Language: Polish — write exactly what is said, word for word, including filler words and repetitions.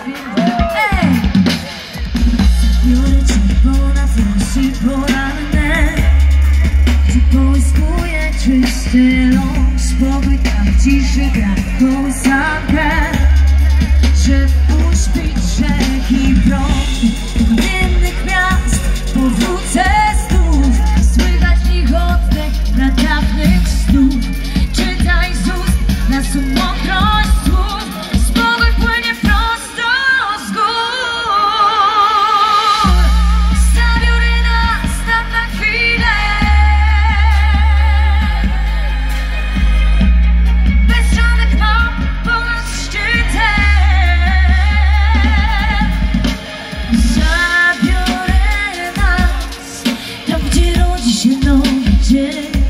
Ej! Biorę cię ponad włosy poranne, gdzie połyskuje czysty ląd. Spokój tam ciszy gra kołysankę, że uśpić rzeki prąd. Do innych miast powrócę znów, słychać ich oddech pradawnych snów. Czytaj z ust nas mądrość słów, spokój płynie prosto z gór. Zabiorę nas tam na chwilę, bez żadnych map ponad szczytem. Zabiorę nas tam, gdzie rodzi się nowy dzień.